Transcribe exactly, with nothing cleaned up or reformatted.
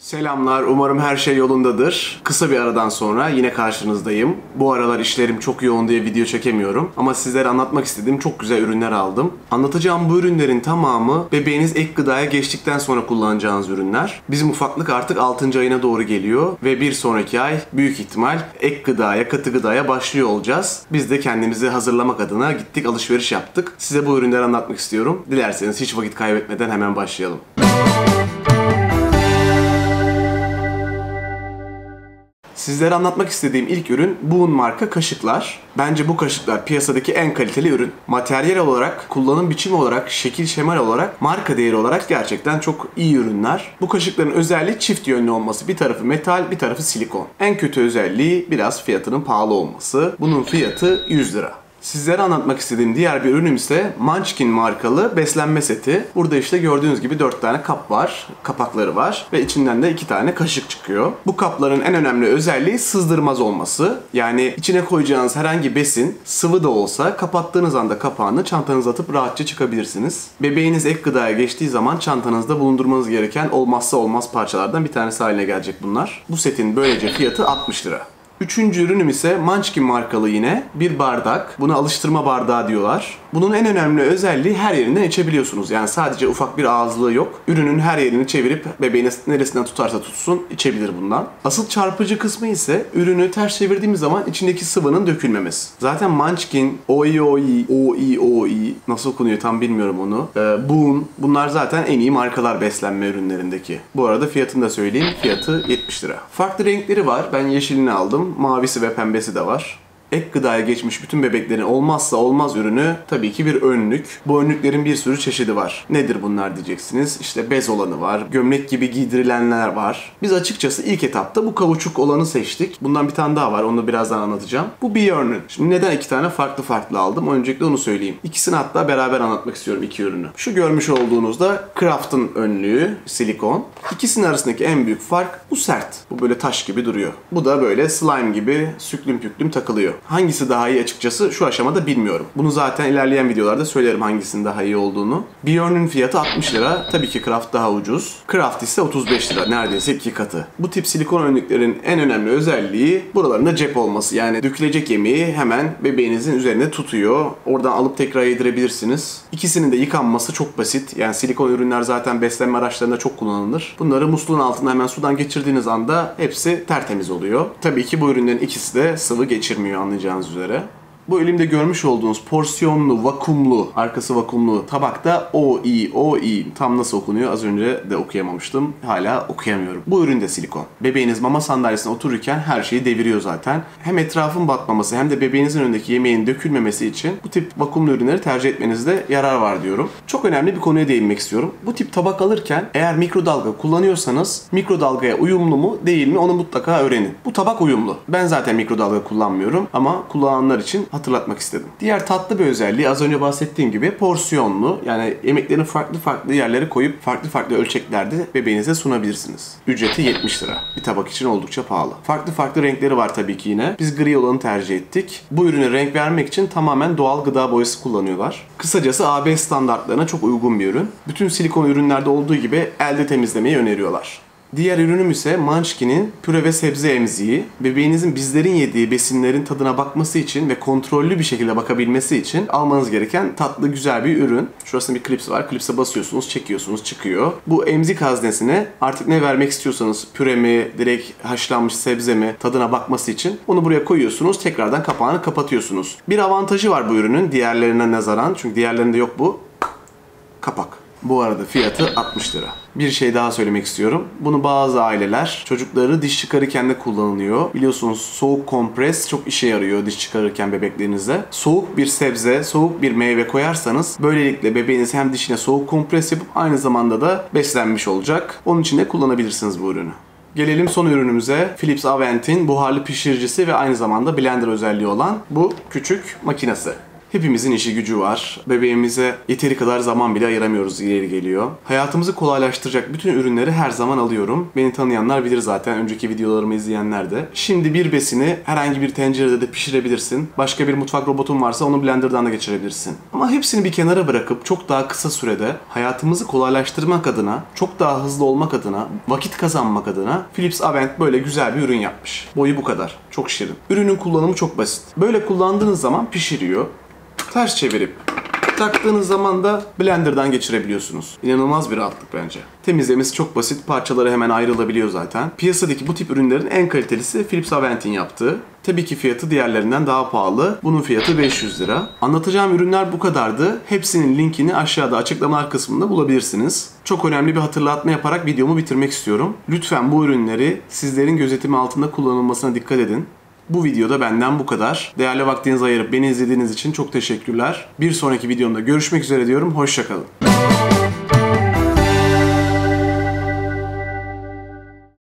Selamlar, umarım her şey yolundadır. Kısa bir aradan sonra yine karşınızdayım. Bu aralar işlerim çok yoğun diye video çekemiyorum. Ama sizlere anlatmak istediğim çok güzel ürünler aldım. Anlatacağım bu ürünlerin tamamı bebeğiniz ek gıdaya geçtikten sonra kullanacağınız ürünler. Bizim ufaklık artık altıncı ayına doğru geliyor ve bir sonraki ay büyük ihtimal ek gıdaya, katı gıdaya başlıyor olacağız. Biz de kendimizi hazırlamak adına gittik, alışveriş yaptık. Size bu ürünleri anlatmak istiyorum. Dilerseniz hiç vakit kaybetmeden hemen başlayalım. Sizlere anlatmak istediğim ilk ürün Boon marka kaşıklar. Bence bu kaşıklar piyasadaki en kaliteli ürün. Materyal olarak, kullanım biçimi olarak, şekil şemal olarak, marka değeri olarak gerçekten çok iyi ürünler. Bu kaşıkların özelliği çift yönlü olması. Bir tarafı metal, bir tarafı silikon. En kötü özelliği biraz fiyatının pahalı olması. Bunun fiyatı yüz lira. Sizlere anlatmak istediğim diğer bir ürünüm ise Munchkin markalı beslenme seti. Burada işte gördüğünüz gibi dört tane kap var, kapakları var ve içinden de iki tane kaşık çıkıyor. Bu kapların en önemli özelliği sızdırmaz olması. Yani içine koyacağınız herhangi besin sıvı da olsa kapattığınız anda kapağını çantanıza atıp rahatça çıkabilirsiniz. Bebeğiniz ek gıdaya geçtiği zaman çantanızda bulundurmanız gereken olmazsa olmaz parçalardan bir tanesi haline gelecek bunlar. Bu setin böylece fiyatı altmış lira. Üçüncü ürünüm ise Munchkin markalı yine bir bardak. Buna alıştırma bardağı diyorlar. Bunun en önemli özelliği her yerinden içebiliyorsunuz. Yani sadece ufak bir ağızlığı yok. Ürünün her yerini çevirip bebeğiniz neresinden tutarsa tutsun içebilir bundan. Asıl çarpıcı kısmı ise ürünü ters çevirdiğimiz zaman içindeki sıvının dökülmemesi. Zaten Munchkin, O E O E, O E O E nasıl okunuyor tam bilmiyorum onu. Ee, Boon, bunlar zaten en iyi markalar beslenme ürünlerindeki. Bu arada fiyatını da söyleyeyim. Fiyatı yetmiş lira. Farklı renkleri var. Ben yeşilini aldım. Mavisi ve pembesi de var. Ek gıdaya geçmiş bütün bebeklerin olmazsa olmaz ürünü tabii ki bir önlük. Bu önlüklerin bir sürü çeşidi var. Nedir bunlar diyeceksiniz. İşte bez olanı var, gömlek gibi giydirilenler var. Biz açıkçası ilk etapta bu kauçuk olanı seçtik. Bundan bir tane daha var, onu birazdan anlatacağım. Bu Björn'ün. Şimdi neden iki tane farklı farklı aldım? Öncelikle onu söyleyeyim. İkisini hatta beraber anlatmak istiyorum, iki ürünü. Şu görmüş olduğunuzda Craft'ın önlüğü, silikon. İkisinin arasındaki en büyük fark bu sert. Bu böyle taş gibi duruyor. Bu da böyle slime gibi süklüm püklüm takılıyor. Hangisi daha iyi açıkçası şu aşamada bilmiyorum. Bunu zaten ilerleyen videolarda söylerim hangisinin daha iyi olduğunu. Björn'ün fiyatı altmış lira. Tabii ki Craft daha ucuz. Craft ise otuz beş lira. Neredeyse iki katı. Bu tip silikon önlüklerin en önemli özelliği buralarında cep olması. Yani dökülecek yemeği hemen bebeğinizin üzerine tutuyor. Oradan alıp tekrar yedirebilirsiniz. İkisinin de yıkanması çok basit. Yani silikon ürünler zaten beslenme araçlarında çok kullanılır. Bunları musluğun altına hemen sudan geçirdiğiniz anda hepsi tertemiz oluyor. Tabii ki bu ürünlerin ikisi de sıvı geçirmiyor anlayacağınız üzere. Bu elimde görmüş olduğunuz porsiyonlu, vakumlu, arkası vakumlu tabakta O E O E tam nasıl okunuyor az önce de okuyamamıştım. Hala okuyamıyorum. Bu ürün de silikon. Bebeğiniz mama sandalyesine otururken her şeyi deviriyor zaten. Hem etrafın batmaması hem de bebeğinizin önündeki yemeğin dökülmemesi için bu tip vakumlu ürünleri tercih etmenizde yarar var diyorum. Çok önemli bir konuya değinmek istiyorum. Bu tip tabak alırken eğer mikrodalga kullanıyorsanız mikrodalgaya uyumlu mu değil mi onu mutlaka öğrenin. Bu tabak uyumlu. Ben zaten mikrodalga kullanmıyorum ama kullananlar için hatırlatmak istedim. Diğer tatlı bir özelliği az önce bahsettiğim gibi porsiyonlu. Yani yemeklerini farklı farklı yerlere koyup farklı farklı ölçeklerde bebeğinize sunabilirsiniz. Ücreti yetmiş lira. Bir tabak için oldukça pahalı. Farklı farklı renkleri var tabii ki yine. Biz gri olanı tercih ettik. Bu ürüne renk vermek için tamamen doğal gıda boyası kullanıyorlar. Kısacası A B standartlarına çok uygun bir ürün. Bütün silikon ürünlerde olduğu gibi elde temizlemeyi öneriyorlar. Diğer ürünüm ise Munchkin'in püre ve sebze emziği. Bebeğinizin bizlerin yediği besinlerin tadına bakması için ve kontrollü bir şekilde bakabilmesi için almanız gereken tatlı güzel bir ürün. Şurasında bir klips var. Klipse basıyorsunuz, çekiyorsunuz, çıkıyor. Bu emzik haznesine artık ne vermek istiyorsanız püre mi, direkt haşlanmış sebze mi tadına bakması için onu buraya koyuyorsunuz. Tekrardan kapağını kapatıyorsunuz. Bir avantajı var bu ürünün diğerlerine nazaran. Çünkü diğerlerinde yok bu. Kapak. Bu arada fiyatı altmış lira. Bir şey daha söylemek istiyorum. Bunu bazı aileler çocukları diş çıkarırken de kullanılıyor. Biliyorsunuz soğuk kompres çok işe yarıyor diş çıkarırken bebeklerinize. Soğuk bir sebze, soğuk bir meyve koyarsanız böylelikle bebeğiniz hem dişine soğuk kompres yapıp aynı zamanda da beslenmiş olacak. Onun için de kullanabilirsiniz bu ürünü. Gelelim son ürünümüze. Philips Avent'in buharlı pişiricisi ve aynı zamanda blender özelliği olan bu küçük makinesi. Hepimizin işi gücü var. Bebeğimize yeteri kadar zaman bile ayıramıyoruz, ileri geliyor. Hayatımızı kolaylaştıracak bütün ürünleri her zaman alıyorum. Beni tanıyanlar bilir zaten, önceki videolarımı izleyenler de. Şimdi bir besini herhangi bir tencerede de pişirebilirsin. Başka bir mutfak robotun varsa onu blenderdan da geçirebilirsin. Ama hepsini bir kenara bırakıp çok daha kısa sürede hayatımızı kolaylaştırmak adına, çok daha hızlı olmak adına, vakit kazanmak adına Philips Avent böyle güzel bir ürün yapmış. Boyu bu kadar. Çok şirin. Ürünün kullanımı çok basit. Böyle kullandığınız zaman pişiriyor. Ters çevirip taktığınız zaman da blenderdan geçirebiliyorsunuz. İnanılmaz bir rahatlık bence. Temizlemesi çok basit. Parçaları hemen ayrılabiliyor zaten. Piyasadaki bu tip ürünlerin en kalitelisi Philips Avent'in yaptığı. Tabii ki fiyatı diğerlerinden daha pahalı. Bunun fiyatı beş yüz lira. Anlatacağım ürünler bu kadardı. Hepsinin linkini aşağıda açıklamalar kısmında bulabilirsiniz. Çok önemli bir hatırlatma yaparak videomu bitirmek istiyorum. Lütfen bu ürünleri sizlerin gözetimi altında kullanılmasına dikkat edin. Bu videoda benden bu kadar. Değerli vaktinizi ayırıp beni izlediğiniz için çok teşekkürler. Bir sonraki videomda görüşmek üzere diyorum. Hoşça kalın.